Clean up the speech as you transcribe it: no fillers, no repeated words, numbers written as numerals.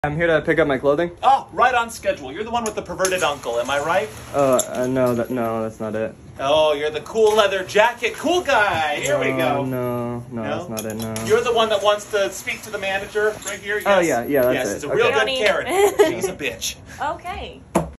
I'm here to pick up my clothing. Oh, right on schedule. You're the one with the perverted uncle, am I right? No, that's not it. Oh, you're the cool leather jacket cool guy. Here we go. No, that's not it, no. You're the one that wants to speak to the manager right here? Yes. Oh, yeah, that's yes, it. it's a real Okay. good carrot. She's a bitch. Okay.